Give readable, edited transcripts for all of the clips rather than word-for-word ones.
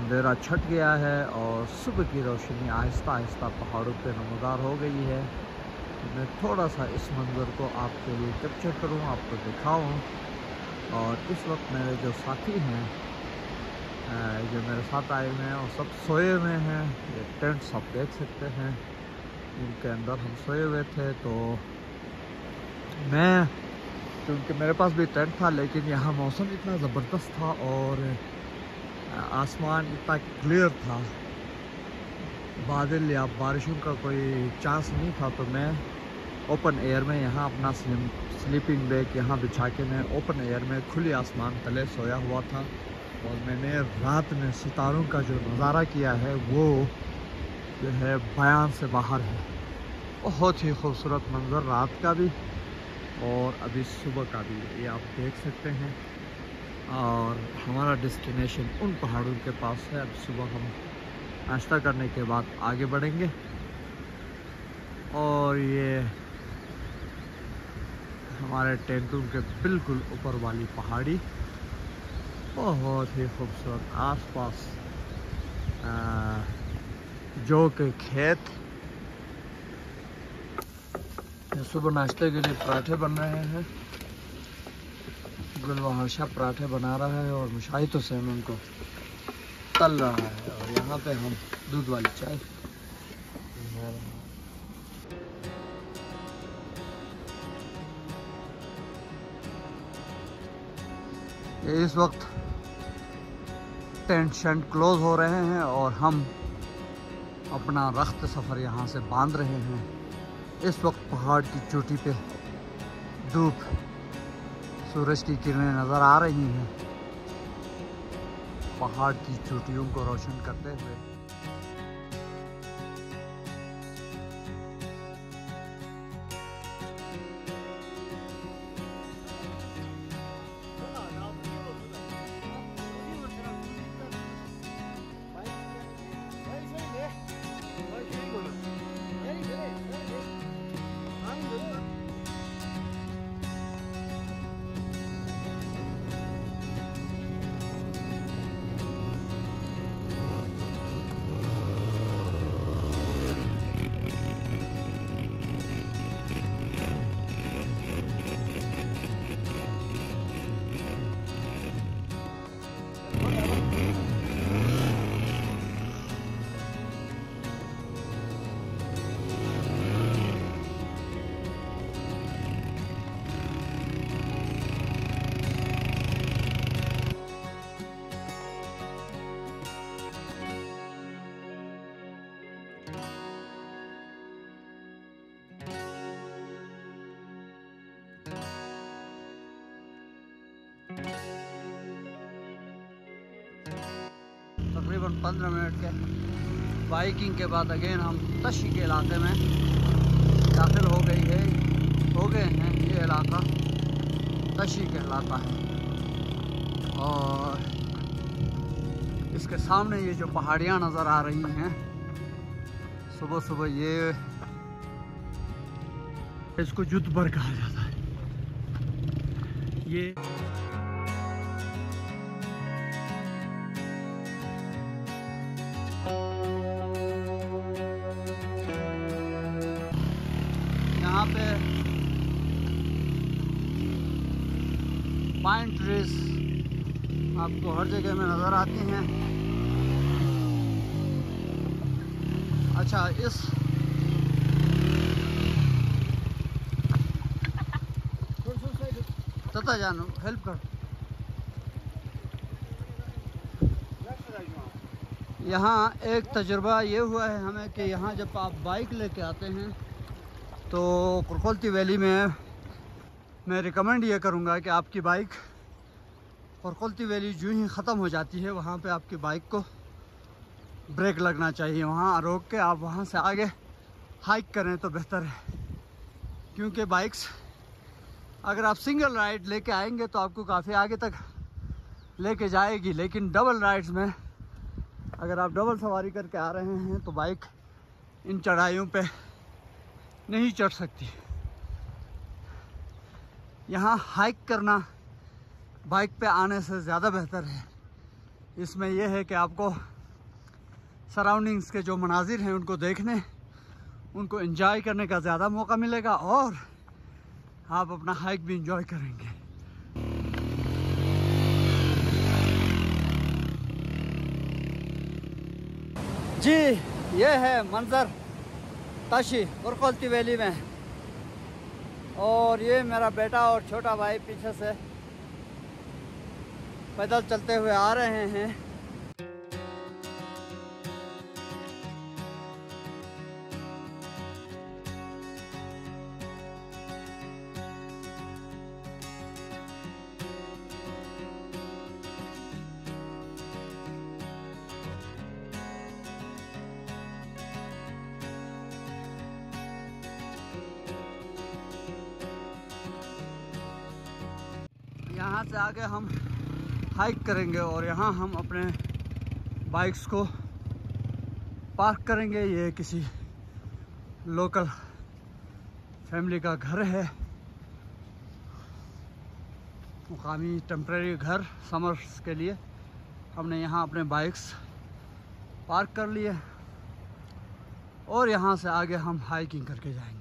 अंधेरा छट गया है और सुबह की रोशनी आहिस्ता आहिस्ता पहाड़ों पे नमदार हो गई है। मैं थोड़ा सा इस मंज़र को आपके लिए कैप्चर करूं, आपको दिखाऊं। और इस वक्त मेरे जो साथी हैं, जो मेरे साथ आए हुए हैं, वो सब सोए हुए हैं। ये टेंट्स आप देख सकते हैं, इनके अंदर हम सोए हुए थे। तो मैं, क्योंकि मेरे पास भी टेंट था, लेकिन यहाँ मौसम इतना ज़बरदस्त था और आसमान इतना क्लियर था, बादल या बारिशों का कोई चांस नहीं था। तो मैं ओपन एयर में यहाँ अपना स्लीपिंग बैग यहाँ बिछा के मैं ओपन एयर में खुली आसमान तले सोया हुआ था। और मैंने रात में सितारों का जो नज़ारा किया है वो जो है बयान से बाहर है। बहुत ही खूबसूरत मंज़र रात का भी और अभी सुबह का भी, ये आप देख सकते हैं। और हमारा डेस्टिनेशन उन पहाड़ों के पास है। अब सुबह हम नाश्ता करने के बाद आगे बढ़ेंगे। और ये हमारे टेंटों के बिल्कुल ऊपर वाली पहाड़ी, बहुत ही खूबसूरत। आसपास जौ के खेत। सुबह नाश्ते के लिए पराठे बन रहे हैं। गुलवहाशा पराठे बना रहा है और मुशाहिद हुसैन उनको तल रहा है। और यहाँ पे हम दूध वाली चाय। ये इस वक्त टेंट शेंट क्लोज हो रहे हैं और हम अपना रख्त सफ़र यहाँ से बांध रहे हैं। इस वक्त पहाड़ की चोटी पे धूप, सूरज की किरणें नज़र आ रही हैं, पहाड़ की चोटियों को रोशन करते हुए। तकरीबन 15 मिनट के बाइकिंग के बाद अगेन हम तशी के इलाके में दाखिल हो गए हैं। ये इलाका तशी का इलाका है और इसके सामने ये जो पहाड़ियाँ नज़र आ रही हैं, सुबह सुबह ये इसको जुतबर कहा जाता है। ये यहाँ पे पाइन ट्रीज आपको हर जगह में नज़र आती हैं। अच्छा, इस तथा जानो हेल्प कर। यहाँ एक तजुर्बा ये हुआ है हमें कि यहाँ जब आप बाइक लेके आते हैं तो कुरकोलती वैली में मैं रिकमेंड ये करूँगा कि आपकी बाइक कुरकोलती वैली जो ही ख़त्म हो जाती है वहाँ पे आपकी बाइक को ब्रेक लगना चाहिए। वहाँ रोक के आप वहाँ से आगे हाइक करें तो बेहतर है, क्योंकि बाइक्स अगर आप सिंगल राइड लेके आएंगे तो आपको काफ़ी आगे तक लेके जाएगी, लेकिन डबल राइड्स में अगर आप डबल सवारी करके आ रहे हैं तो बाइक इन चढ़ाइयों पे नहीं चढ़ सकती। यहाँ हाइक करना बाइक पे आने से ज़्यादा बेहतर है। इसमें यह है कि आपको सराउंडिंग्स के जो मनाजिर हैं उनको देखने, उनको एंजॉय करने का ज़्यादा मौका मिलेगा और आप अपना हाइक भी एंजॉय करेंगे। जी ये है मंज़र ताशी कुरकोलती वैली में, और ये मेरा बेटा और छोटा भाई पीछे से पैदल चलते हुए आ रहे हैं। यहाँ से आगे हम हाइक करेंगे और यहाँ हम अपने बाइक्स को पार्क करेंगे। ये किसी लोकल फैमिली का घर है, मुकामी टेम्परेरी घर समर्स के लिए। हमने यहाँ अपने बाइक्स पार्क कर लिए और यहाँ से आगे हम हाइकिंग करके जाएंगे।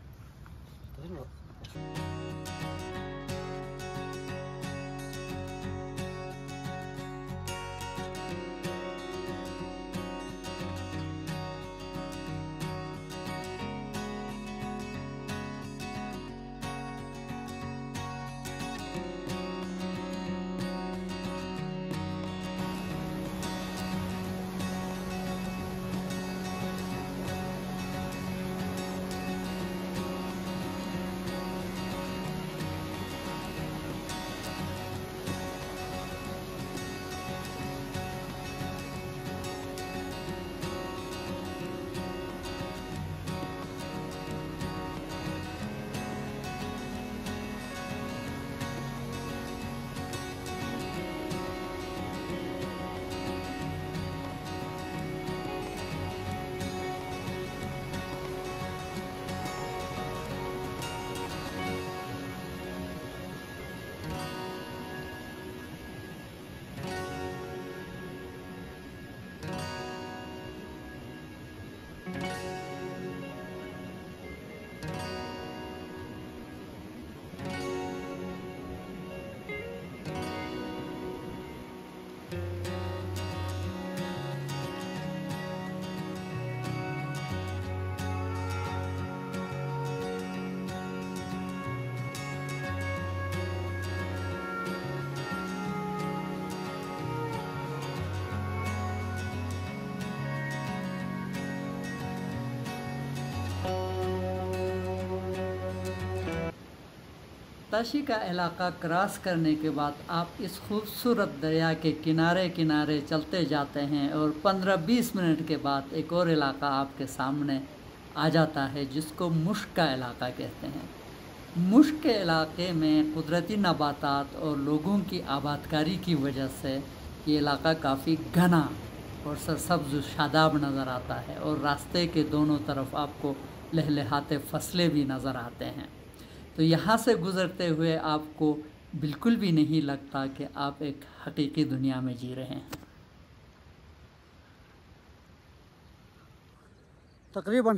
ताशी का इलाका क्रॉस करने के बाद आप इस खूबसूरत दरिया के किनारे किनारे चलते जाते हैं और 15-20 मिनट के बाद एक और इलाका आपके सामने आ जाता है जिसको मुश्क का इलाका कहते हैं। मुश्क के इलाके में कुदरती नबातात और लोगों की आबादकारी की वजह से ये इलाका काफ़ी घना और सरसब्ज़ शादाब नज़र आता है और रास्ते के दोनों तरफ आपको लहलहाते फसलें भी नज़र आते हैं। तो यहाँ से गुज़रते हुए आपको बिल्कुल भी नहीं लगता कि आप एक हकीकी दुनिया में जी रहे हैं। तकरीबन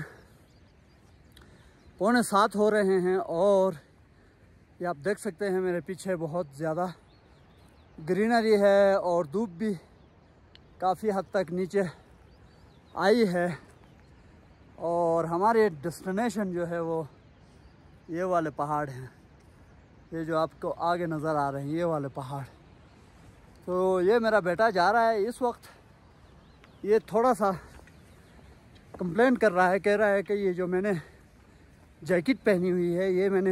6:45 हो रहे हैं और ये आप देख सकते हैं मेरे पीछे बहुत ज़्यादा ग्रीनरी है और धूप भी काफ़ी हद तक नीचे आई है और हमारे डेस्टिनेशन जो है वो ये वाले पहाड़ हैं, ये जो आपको आगे नज़र आ रहे हैं ये वाले पहाड़। तो ये मेरा बेटा जा रहा है इस वक्त, ये थोड़ा सा कंप्लेन कर रहा है, कह रहा है कि ये जो मैंने जैकेट पहनी हुई है ये मैंने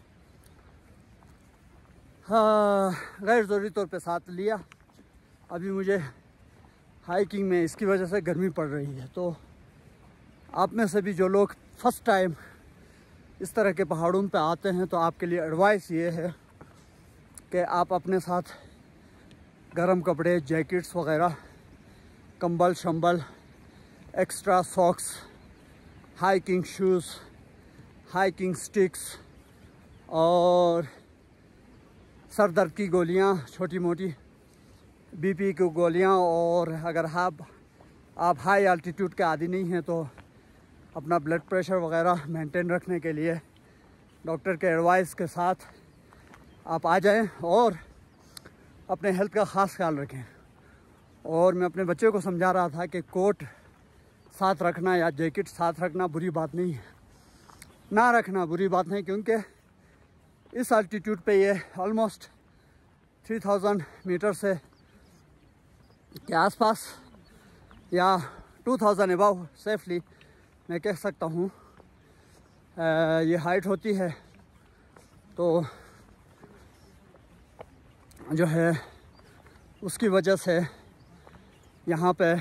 गैर ज़रूरी तौर पे साथ लिया, अभी मुझे हाइकिंग में इसकी वजह से गर्मी पड़ रही है। तो आप में से भी जो लोग फर्स्ट टाइम इस तरह के पहाड़ों पे आते हैं तो आपके लिए एडवाइस ये है कि आप अपने साथ गर्म कपड़े, जैकेट्स वगैरह, कंबल शंबल, extra socks, hiking shoes, hiking sticks और सर दर्द की गोलियां, छोटी मोटी बीपी की गोलियां, और अगर आप आप हाई एल्टीट्यूड के आदी नहीं हैं तो अपना ब्लड प्रेशर वगैरह मेंटेन रखने के लिए डॉक्टर के एडवाइस के साथ आप आ जाएं और अपने हेल्थ का ख़ास ख्याल रखें। और मैं अपने बच्चे को समझा रहा था कि कोट साथ रखना या जैकेट साथ रखना बुरी बात नहीं है, ना रखना बुरी बात नहीं, क्योंकि इस एल्टीट्यूड पे ये ऑलमोस्ट 3000 मीटर से के आसपास या 2000 अबव सेफली मैं कह सकता हूँ ये हाइट होती है। तो जो है उसकी वजह से यहाँ पे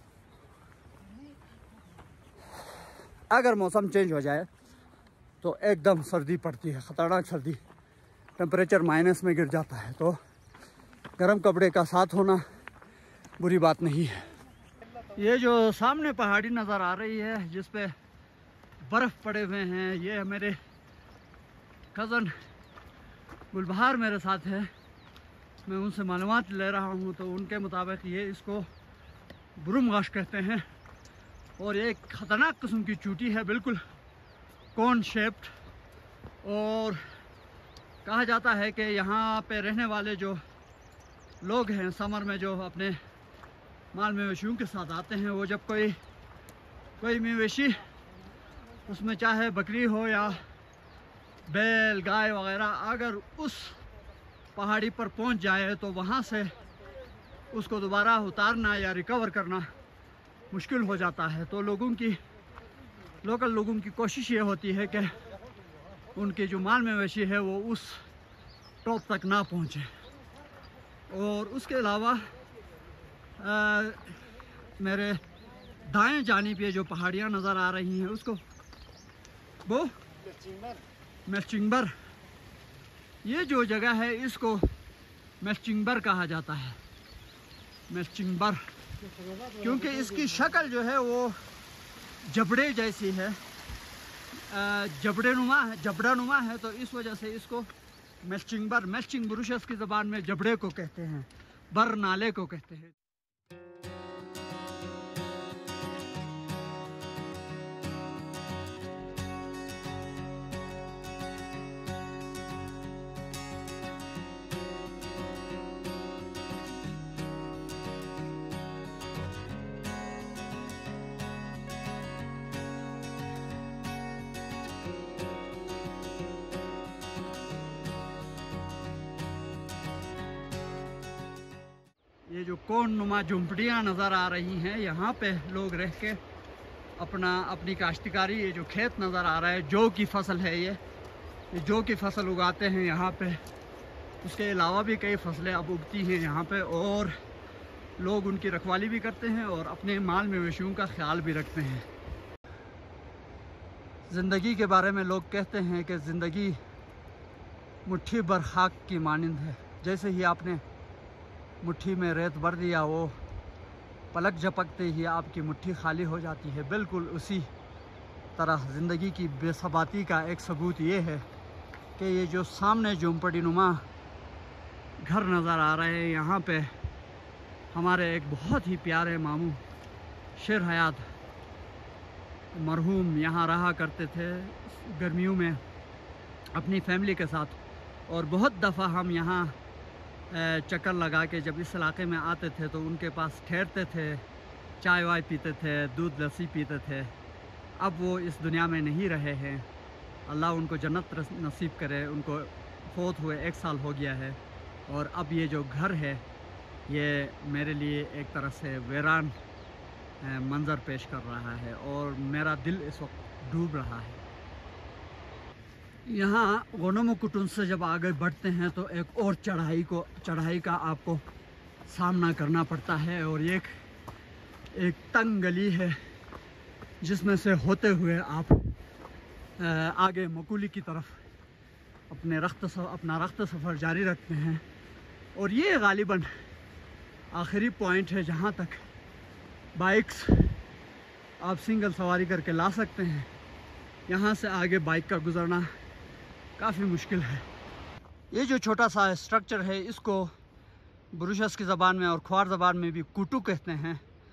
अगर मौसम चेंज हो जाए तो एकदम सर्दी पड़ती है, ख़तरनाक सर्दी, टेम्परेचर माइनस में गिर जाता है। तो गर्म कपड़े का साथ होना बुरी बात नहीं है। ये जो सामने पहाड़ी नज़र आ रही है जिस पे बर्फ़ पड़े हुए हैं, ये मेरे कज़न गुलबहार मेरे साथ है, मैं उनसे मालूमात ले रहा हूँ। तो उनके मुताबिक ये इसको बुरुमगाश कहते हैं और ये एक ख़तरनाक किस्म की चोटी है, बिल्कुल कोन शेप्ड। और कहा जाता है कि यहाँ पे रहने वाले जो लोग हैं समर में जो अपने माल मवेशियों के साथ आते हैं, वो जब कोई मवेशी उसमें चाहे बकरी हो या बैल गाय वगैरह अगर उस पहाड़ी पर पहुंच जाए तो वहाँ से उसको दोबारा उतारना या रिकवर करना मुश्किल हो जाता है। तो लोकल लोगों की कोशिश ये होती है कि उनके जो माल मवेशी है वो उस टॉप तक ना पहुँचे। और उसके अलावा मेरे दाएं जानिब ये जो पहाड़ियाँ नज़र आ रही हैं उसको वो मेल्चिंगबर, ये जो जगह है इसको मेल्चिंगबर कहा जाता है। मेल्चिंगबर क्योंकि इसकी शक्ल जो है वो जबड़े जैसी है, जबड़ानुमा है, तो इस वजह से इसको मेल्चिंगबर, मेल्चिंग मॉरिशस की ज़बान में जबड़े को कहते हैं, बर नाले को कहते हैं। ये जो कोन नुमा झुंपड़ियाँ नज़र आ रही हैं, यहाँ पे लोग रह के अपनी काश्तकारी, ये जो खेत नज़र आ रहा है जौ की फसल है, ये जौ की फसल उगाते हैं यहाँ पे। उसके अलावा भी कई फसलें अब उगती हैं यहाँ पे और लोग उनकी रखवाली भी करते हैं और अपने माल मवेशियों का ख्याल भी रखते हैं। ज़िंदगी के बारे में लोग कहते हैं कि ज़िंदगी मुट्ठी भर खाक की मानिंद है, जैसे ही आपने मुट्ठी में रेत भर दिया वो पलक झपकते ही आपकी मुट्ठी खाली हो जाती है। बिल्कुल उसी तरह ज़िंदगी की बेसबाती का एक सबूत ये है कि ये जो सामने झोंपड़ी नुमा घर नज़र आ रहे हैं, यहाँ पे हमारे एक बहुत ही प्यारे मामू शेर हयात मरहूम यहाँ रहा करते थे गर्मियों में अपनी फैमिली के साथ। और बहुत दफ़ा हम यहाँ चक्कर लगा के जब इस इलाके में आते थे तो उनके पास ठहरते थे, चाय वाय पीते थे, दूध लस्सी पीते थे। अब वो इस दुनिया में नहीं रहे हैं, अल्लाह उनको जन्नत नसीब करे। उनको फौत हुए 1 साल हो गया है और अब ये जो घर है ये मेरे लिए एक तरह से वीरान मंज़र पेश कर रहा है और मेरा दिल इस वक्त डूब रहा है। यहाँ गोनोमो कुटुन से जब आगे बढ़ते हैं तो एक और चढ़ाई का आपको सामना करना पड़ता है और एक तंग गली है जिसमें से होते हुए आप आगे मकूली की तरफ अपना रख्त सफ़र जारी रखते हैं। और ये गालिबन आखिरी पॉइंट है जहाँ तक बाइक्स आप सिंगल सवारी करके ला सकते हैं। यहाँ से आगे बाइक का गुज़रना काफ़ी मुश्किल है। ये जो छोटा सा स्ट्रक्चर है इसको मॉरिशस की ज़बान में और ख्वार ज़बान में भी कुटू कहते हैं।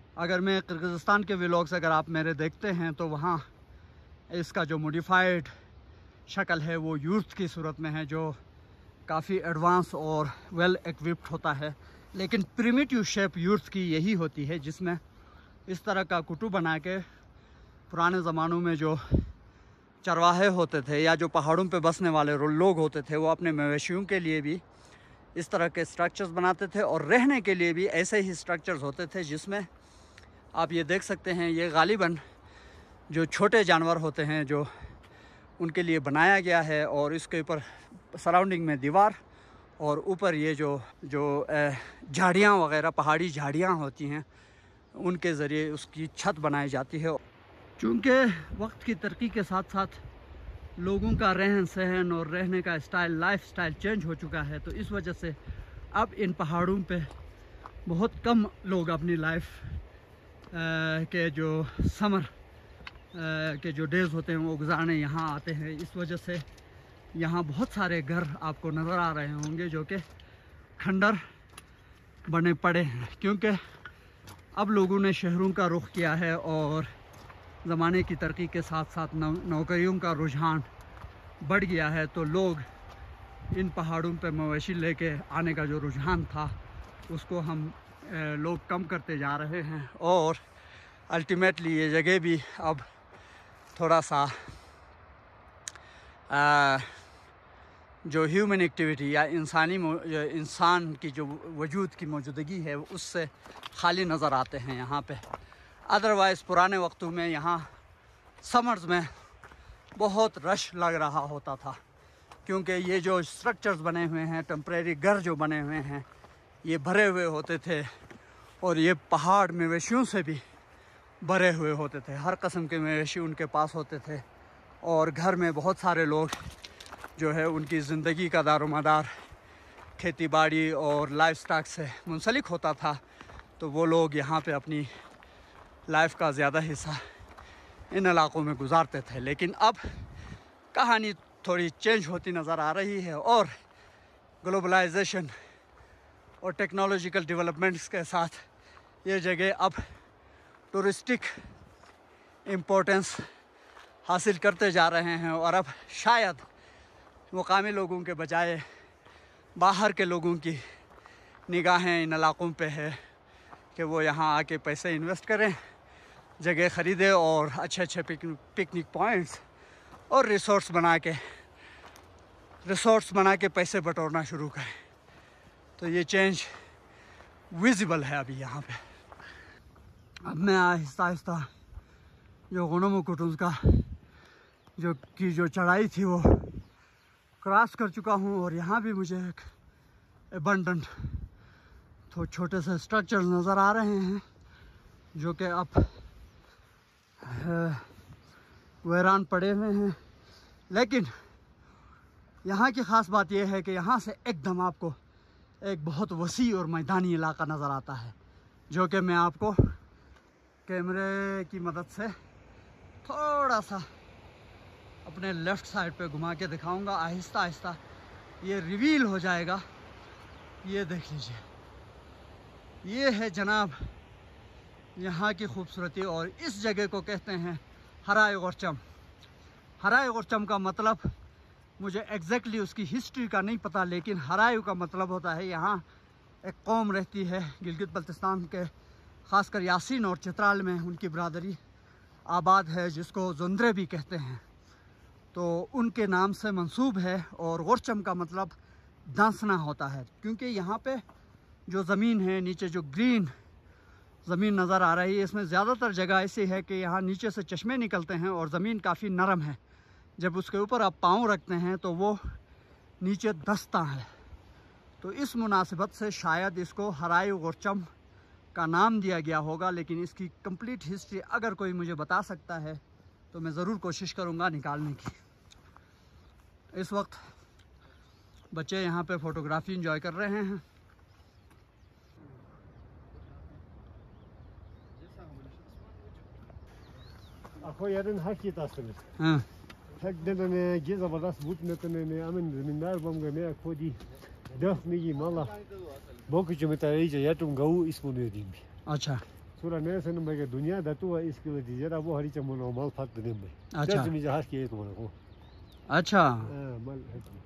अगर मैं किर्गिज़स्तान के व्लॉग्स अगर आप मेरे देखते हैं तो वहाँ इसका जो मॉडिफाइड शक्ल है वो यूर्थ की सूरत में है, जो काफ़ी एडवांस और वेल इक्विप्ड होता है। लेकिन प्रिमिटिव शेप यूर्थ की यही होती है, जिसमें इस तरह का कुटू बना के पुराने ज़मानों में जो चरवाहे होते थे या जो पहाड़ों पे बसने वाले लोग होते थे, वो अपने मवेशियों के लिए भी इस तरह के स्ट्रक्चर्स बनाते थे और रहने के लिए भी ऐसे ही स्ट्रक्चर्स होते थे, जिसमें आप ये देख सकते हैं ये गालिबन जो छोटे जानवर होते हैं जो उनके लिए बनाया गया है। और इसके ऊपर सराउंडिंग में दीवार और ऊपर ये जो झाड़ियाँ वगैरह पहाड़ी झाड़ियाँ होती हैं उनके ज़रिए उसकी छत बनाई जाती है। चूँकि वक्त की तरक्की के साथ साथ लोगों का रहन सहन और रहने का स्टाइल, लाइफ स्टाइल चेंज हो चुका है, तो इस वजह से अब इन पहाड़ों पे बहुत कम लोग अपनी लाइफ के जो समर के जो डेज़ होते हैं वो गुजारने यहाँ आते हैं। इस वजह से यहाँ बहुत सारे घर आपको नज़र आ रहे होंगे जो कि खंडर बने पड़े हैं, क्योंकि अब लोगों ने शहरों का रुख किया है और ज़माने की तरक्की के साथ साथ नौकरियों का रुझान बढ़ गया है। तो लोग इन पहाड़ों पे मवेशी लेके आने का जो रुझान था उसको हम लोग कम करते जा रहे हैं और अल्टीमेटली ये जगह भी अब थोड़ा सा जो ह्यूमन एक्टिविटी या इंसान की जो वजूद की मौजूदगी है उससे खाली नज़र आते हैं यहाँ पे। अदरवाइज़ पुराने वक्तों में यहाँ समर्स में बहुत रश लग रहा होता था, क्योंकि ये जो स्ट्रक्चर्स बने हुए हैं, टेम्परेरी घर जो बने हुए हैं, ये भरे हुए होते थे और ये पहाड़ मवेशियों से भी भरे हुए होते थे। हर किस्म के मवेशी उनके पास होते थे और घर में बहुत सारे लोग जो है उनकी ज़िंदगी का दारोमदार खेती बाड़ी और लाइफ स्टॉक से मुंसलिक होता था, तो वो लोग यहाँ पे अपनी लाइफ का ज़्यादा हिस्सा इन इलाक़ों में गुजारते थे। लेकिन अब कहानी थोड़ी चेंज होती नज़र आ रही है और ग्लोबलाइजेशन और टेक्नोलॉजिकल डेवलपमेंट्स के साथ ये जगह अब टूरिस्टिक इम्पोर्टेंस हासिल करते जा रहे हैं और अब शायद मुकामी लोगों के बजाय बाहर के लोगों की निगाहें इन इलाक़ों पे है कि वो यहाँ आके पैसे इन्वेस्ट करें, जगह ख़रीदें और अच्छे अच्छे पिकनिक पॉइंट्स और रिसोर्ट्स बना के पैसे बटोरना शुरू करें। तो ये चेंज विजिबल है अभी यहाँ पे। अब मैं आहिस्ता आहिस्ता जो गुनम कुटुंब का जो चढ़ाई थी वो क्रॉस कर चुका हूँ और यहाँ भी मुझे एक एबंडेंट तो छोटे से स्ट्रक्चर्स नज़र आ रहे हैं जो कि अब वीरान पड़े हुए हैं। लेकिन यहाँ की ख़ास बात यह है कि यहाँ से एकदम आपको एक बहुत वसी और मैदानी इलाका नज़र आता है, जो कि मैं आपको कैमरे की मदद से थोड़ा सा अपने लेफ़्ट साइड पे घुमा के दिखाऊंगा। आहिस्ता आहिस्ता ये रिवील हो जाएगा। ये देख लीजिए, ये है जनाब यहाँ की खूबसूरती और इस जगह को कहते हैं हराय गोरचम। हराय गोरचम का मतलब मुझे एग्जैक्टली उसकी हिस्ट्री का नहीं पता, लेकिन हराय का मतलब होता है यहाँ एक कौम रहती है गिलगित बल्तिस्तान के, ख़ासकर यासीन और चित्राल में उनकी बरादरी आबाद है जिसको जुंदरे भी कहते हैं, तो उनके नाम से मंसूब है। और गोरचम का मतलब दांसना होता है, क्योंकि यहाँ पे जो ज़मीन है नीचे जो ग्रीन ज़मीन नज़र आ रही है, इसमें ज़्यादातर जगह ऐसी है कि यहाँ नीचे से चश्मे निकलते हैं और ज़मीन काफ़ी नरम है। जब उसके ऊपर आप पाँव रखते हैं तो वो नीचे धंसता है। तो इस मुनासिबत से शायद इसको हराय गोरचम का नाम दिया गया होगा, लेकिन इसकी कंप्लीट हिस्ट्री अगर कोई मुझे बता सकता है तो मैं ज़रूर कोशिश करूँगा निकालने की। इस वक्त बच्चे यहाँ पे फ़ोटोग्राफ़ी एंजॉय कर रहे हैं। हाँ अच्छा, Sonra neyse ne dünya da tu इसकी वजह से वो हरी चमन माल फट दिन में अच्छा जब जहाज के तो को अच्छा माल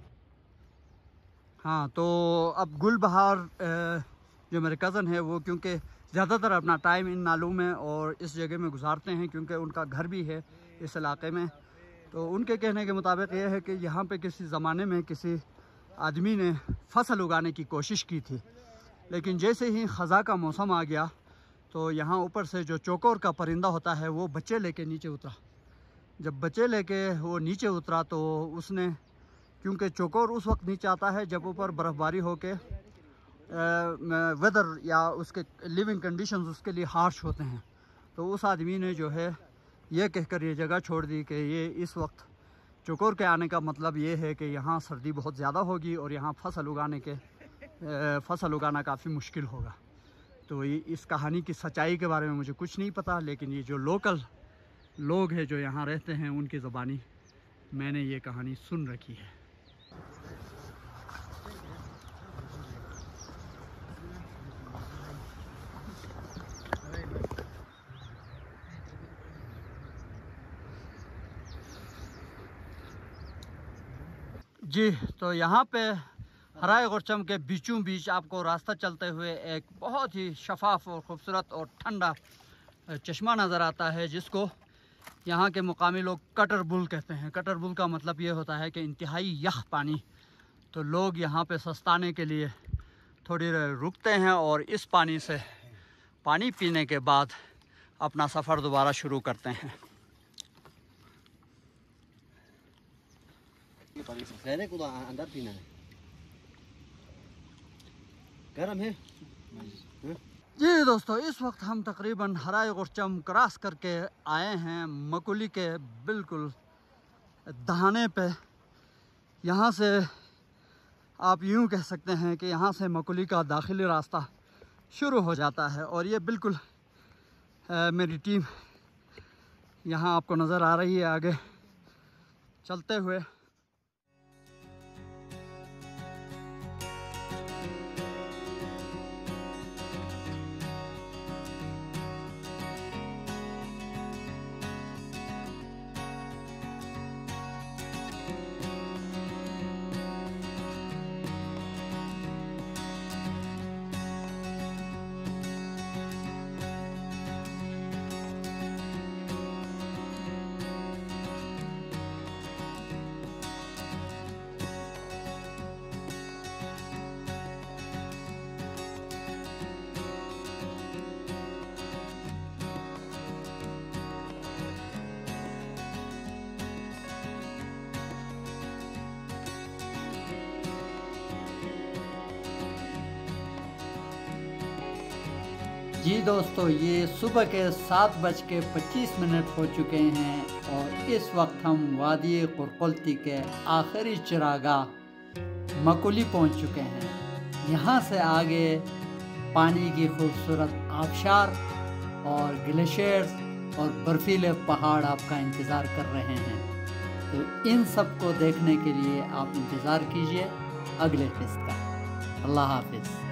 हाँ। तो अब गुलबहार जो मेरे कज़न है वो क्योंकि ज़्यादातर अपना टाइम इन नालों में और इस जगह में गुजारते हैं क्योंकि उनका घर भी है इस इलाके में, तो उनके कहने के मुताबिक ये है कि यहाँ पे किसी ज़माने में किसी आदमी ने फसल उगाने की कोशिश की थी, लेकिन जैसे ही ख़ज़ा का मौसम आ गया तो यहाँ ऊपर से जो चौकोर का परिंदा होता है वो बच्चे लेके नीचे उतरा। जब बच्चे लेके वो नीचे उतरा तो उसने, क्योंकि चौकोर उस वक्त नीचे आता है जब ऊपर बर्फ़बारी हो के वेदर या उसके लिविंग कंडीशंस उसके लिए हार्श होते हैं, तो उस आदमी ने जो है ये कहकर ये जगह छोड़ दी कि ये इस वक्त चौकोर के आने का मतलब ये है कि यहाँ सर्दी बहुत ज़्यादा होगी और यहाँ फसल उगाना काफ़ी मुश्किल होगा। तो ये इस कहानी की सच्चाई के बारे में मुझे कुछ नहीं पता, लेकिन ये जो लोकल लोग हैं जो यहाँ रहते हैं उनकी ज़बानी मैंने ये कहानी सुन रखी है। जी, तो यहाँ पे हराए गुरचम के बीचों बीच आपको रास्ता चलते हुए एक बहुत ही शफाफ और ख़ूबसूरत और ठंडा चश्मा नज़र आता है, जिसको यहाँ के मुकामी लोग कटर बुल कहते हैं। कटर बुल का मतलब ये होता है कि इंतहाई यख पानी। तो लोग यहाँ पे सस्ताने के लिए थोड़ी देर रुकते हैं और इस पानी से पानी पीने के बाद अपना सफ़र दोबारा शुरू करते हैं। अंदर पीना है, गर्म है। जी दोस्तों, इस वक्त हम तकरीबन हराए गुरचम क्रॉस करके आए हैं मकुली के बिल्कुल दहाने पे। यहाँ से आप यूँ कह सकते हैं कि यहाँ से मकुली का दाखिली रास्ता शुरू हो जाता है और ये बिल्कुल मेरी टीम यहाँ आपको नज़र आ रही है आगे चलते हुए। जी दोस्तों, ये सुबह के 7:25 हो चुके हैं और इस वक्त हम वादी कुरकुल्ती के आखिरी चिरागाह मकुली पहुंच चुके हैं। यहाँ से आगे पानी की खूबसूरत आबशार और ग्लेशियर्स और बर्फीले पहाड़ आपका इंतज़ार कर रहे हैं। तो इन सब को देखने के लिए आप इंतज़ार कीजिए अगले किस्त का। अल्लाह हाफिज़।